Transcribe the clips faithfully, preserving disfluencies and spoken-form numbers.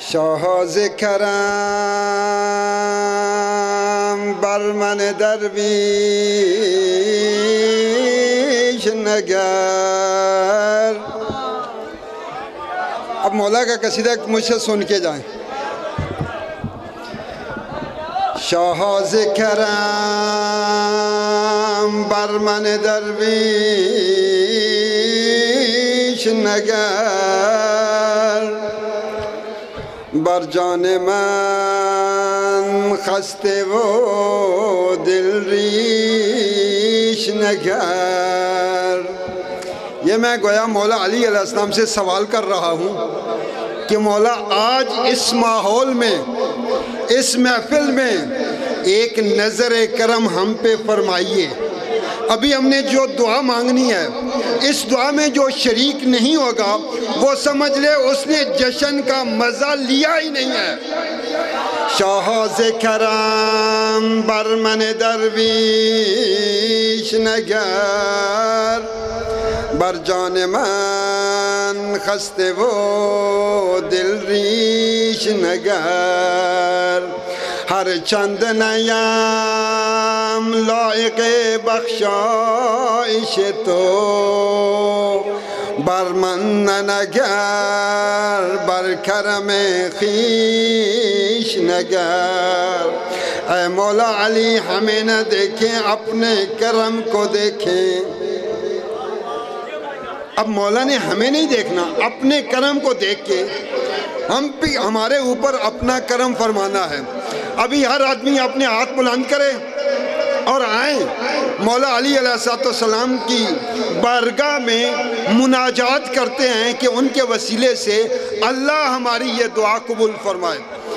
शाहज़ करम बरमन दरवीश नगर। अब मौला का कसीदा मुझसे सुन के जाएं। शाहज़ करम बरमन दरवीश नगर, बर जाने मन खस्ते वो दिल रीश नगर। ये मैं गोया मौला अली अलैहिस्सलाम से सवाल कर रहा हूँ कि मौला आज इस माहौल में, इस महफिल में एक नज़र करम हम पे फरमाइए। अभी हमने जो दुआ मांगनी है, इस दुआ में जो शरीक नहीं होगा वो समझ ले उसने जश्न का मज़ा लिया ही नहीं है। शाहज़ करम बरमन दरवीश नगर, बर जान मन खस्ते वो दिल रीश नगर। हर चंद नयाम लायक़े बख्शाइश तो बरमन नगर, बर करम खीश नगर। ऐ मौला अली हमें न देखें, अपने करम को देखें। अब मौला ने हमें नहीं देखना, अपने करम को देख के हम भी हमारे ऊपर अपना करम फरमाना है। अभी हर आदमी अपने हाथ बुलंद करे और आए मौला अली अलैहिस्सलाम की बारगाह में मुनाजात करते हैं कि उनके वसीले से अल्लाह हमारी ये दुआ कबूल फरमाए।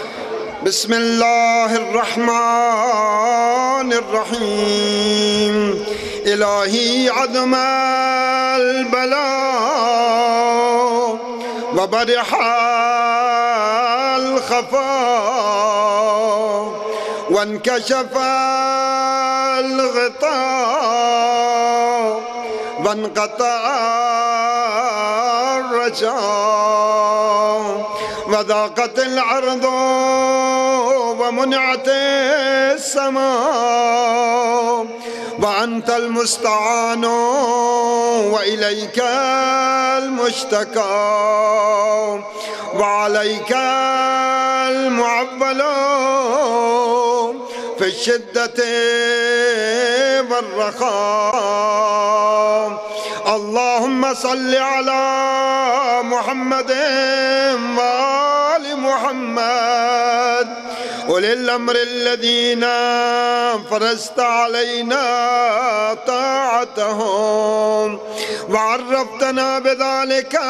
बिस्मिल्लाहिर्रहमानिर्रहीम। इलाही अज़मल बला व बरहाल खफा वन्कशफल ग़िता वन्क़तअर रजा वज़ाक़तिल अर्ज़ु वमुनअतिस समा व अंतल मुस्तआनु व इलैकल मुश्तका व अलैकल मुअव्वलु फ़ी शिद्दति वर्रख़ा। अल्लाहुम्मा सल्लि अला मुहम्मद व आलि मुहम्मद उलिल अम्रि अल्लज़ीना फ़रज़्त अलैना ताअतहुम व अर्रफ़तना बिज़ालिका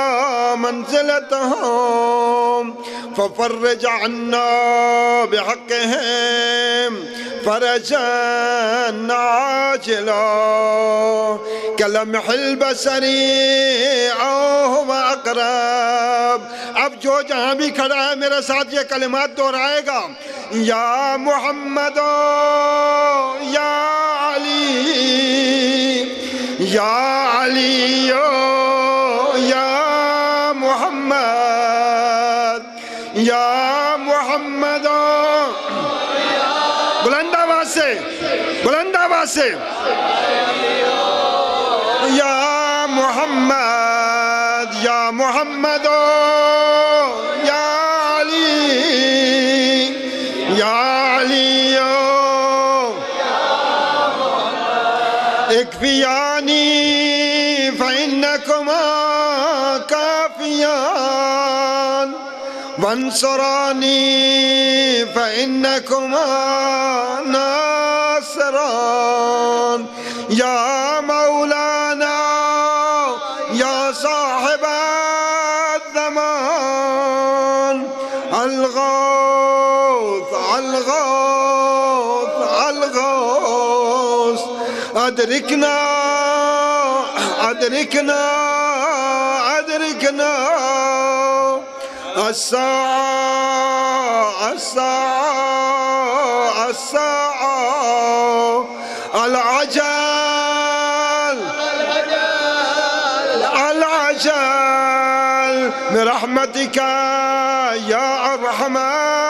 मंज़िलतहुम फ़फ़र्रिज अन्ना बिहक़्क़िहिम फ़रजन आजिला कलमहिल बसरी औ हुवा अक़रब। अब जो जहाँ भी खड़ा है मेरे साथ ये कलिमात दोहराएगा। या मुहम्मद या अली, या अली या मुहम्मद, या मुहम्मद। बुलंद आवाज़ से, बुलंद आवाज़ से। या मुहम्मद, या मुहम्मद, या अली, या अली इक्फ़ियानी फ़इन्नकुमा काफ़ियान वंसुरानी फ़इन्नकुमा नासिरान। या मौलाना या साहिब ज़मान अलगौस अलगौस अलगौस अदरिकना अदरिकना अदरिकना अस्सा अस्सा अस्सा अल-अजल अल-अजल برحمتك يا أرحم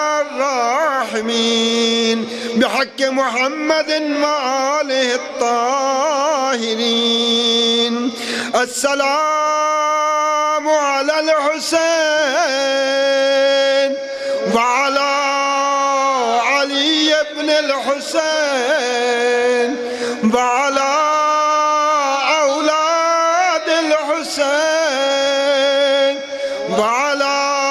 الراحمين بحق محمد وآله الطاهرين. السلام على الحسين وعلى علي بن الحسين وعلى أولاد الحسين وعلى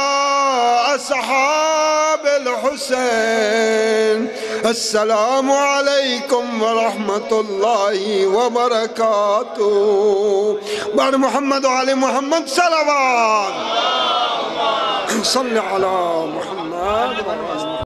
أصحاب الحسين. السلام عليكم ورحمة الله وبركاته. بعد محمد وعلي محمد صلوات. صل على محمد.